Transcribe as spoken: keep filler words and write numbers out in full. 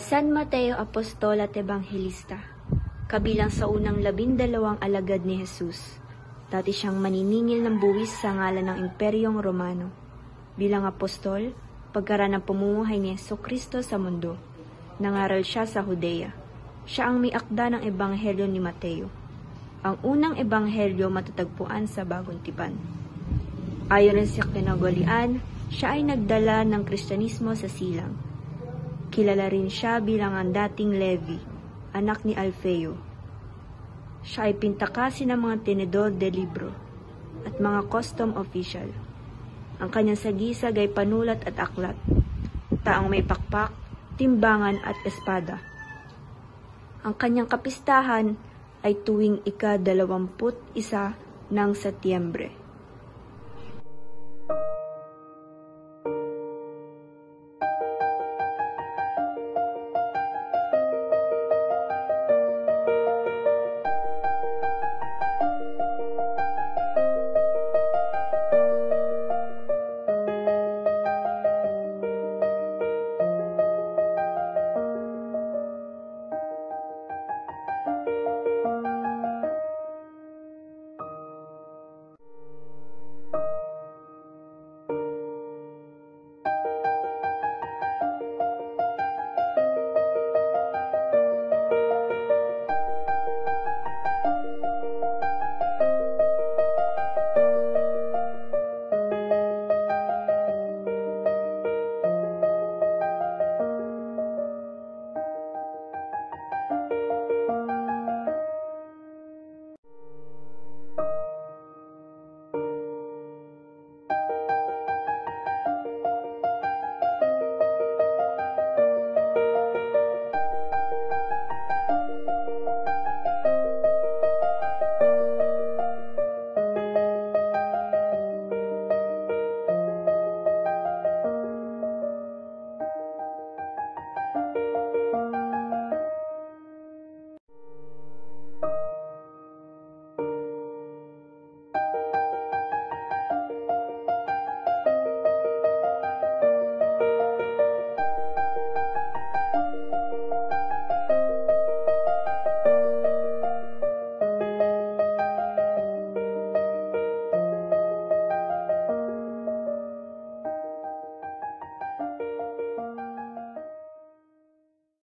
San Mateo Apostol at Ebanghelista, kabilang sa unang labindalawang alagad ni Jesus. Dati siyang maniningil ng buwis sa ngalan ng Imperyong Romano. Bilang apostol, pagkaraan ng pamumuhay ni Jesucristo sa mundo, nangaral siya sa Judea. Siya ang may akda ng Ebanghelyo ni Mateo, ang unang ebanghelyo matatagpuan sa Bagong Tipan. Ayon rin sa kinagwalian, siya ay nagdala ng Kristyanismo sa silang. Kilala rin siya bilang ang dating Levi, anak ni Alfeo. Siya ay pintakasin ng mga tenedor de libro at mga custom official. Ang kanyang sagisag ay panulat at aklat, taong may pakpak, timbangan at espada. Ang kanyang kapistahan ay tuwing ika-dalawamput isa ng Setyembre.